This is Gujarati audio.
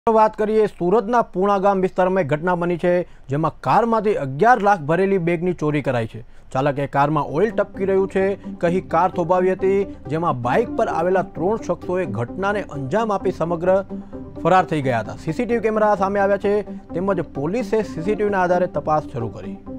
વાત કરીએ સુરતના પૂણા ગામ વિસ્તારમાં ઘટના બની છે જેમાં કારમાંથી 11 લાખ ભરેલી બેગની ચોરી કરાઈ છે। ચાલકે કારમાં ઓઇલ ટપકી રહ્યું છે કહી કાર થોભાવી હતી, જેમાં બાઇક પર આવેલા 3 શખ્સોએ ઘટનાને અંજામ આપી સમગ્ર ફરાર થઈ ગયા હતા। સીસીટીવી કેમેરા સામે આવ્યા છે તેમજ પોલીસે સીસીટીવીના આધારે તપાસ શરૂ કરી।